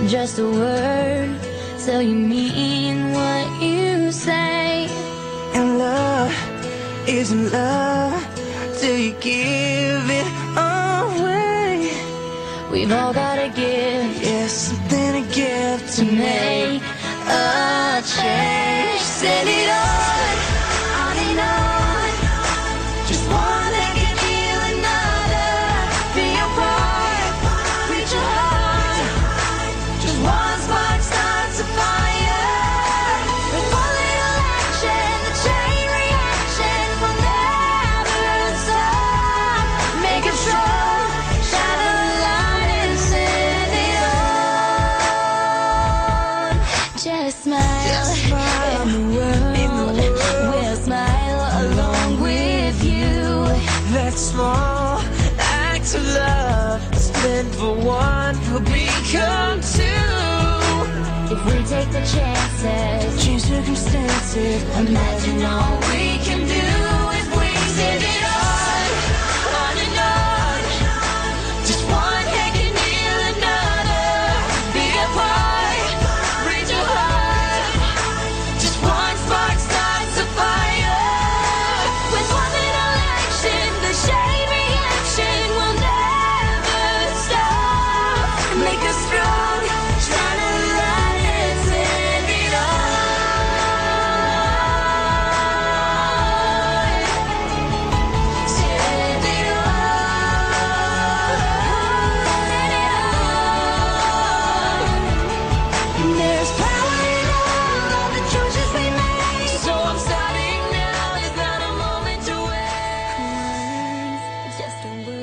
just a word, so you mean what you say. And love isn't love till you give it away. We've all gotta give, yeah, something to give to make a change. Send it on and on. Just one that can heal another. Be a part, reach your heart. Just one spark starts a fire. With one little action, the chain reaction will never stop. Make it strong, shine a light and send it on. Just smile, and the world will smile along with you. that small act of love. Spend for one will become two. If we take the chances, Change circumstances. imagine all we can do if we send it on and on. Just one hand can heal another. Be a part, reach your heart. Just one spark starts a fire. With one little action, the chain reaction will never stop. Make us strong, shine a light and send it on. Send it on. Send it on. There's power in all the choices we make. So I'm starting now. There's not a moment to wait. Just a word.